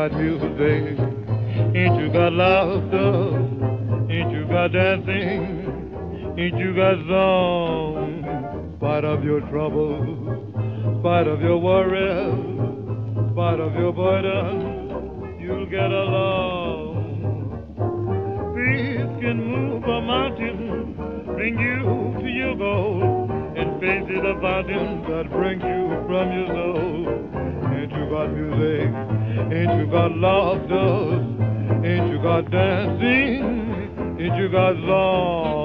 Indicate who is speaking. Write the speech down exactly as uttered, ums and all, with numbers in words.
Speaker 1: got music? Ain't you got laughter? Ain't you got dancing? Ain't you got song? Spite of your troubles, spite of your worries, spite of your burden, you'll get along. Peace can move a mountain, bring you to your goal, and faith is a fountain that brings you from your soul. Ain't you got music? Ain't you got laughter? Ain't you got dancing? Ain't you got song?